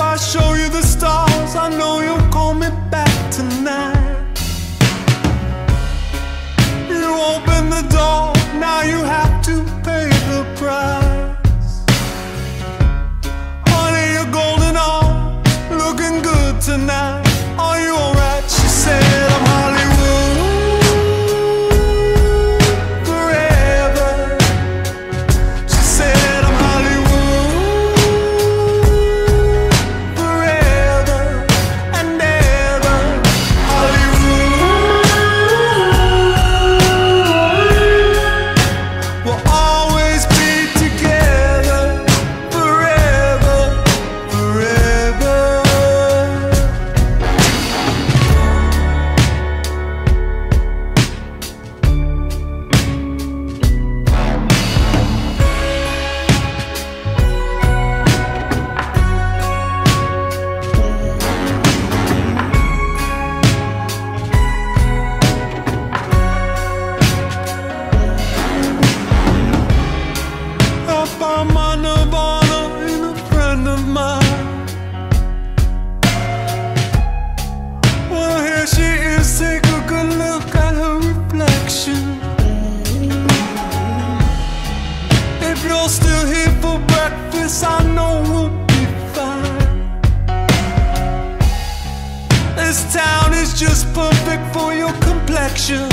I show you the stars, I know you'll call me back tonight. You open the door, now you have to pay the price. Honey, your golden arms looking good tonight. Are you alright? She said, I'm Hollywood forever. She said, I'm Hollywood forever and ever. Hollywood, we'll always be together forever, forever. I found my nirvana in a friend of mine. Well, here she is, take a good look at her reflection. If you're still here for breakfast, I know we'll be fine. This town is just perfect for your complexion.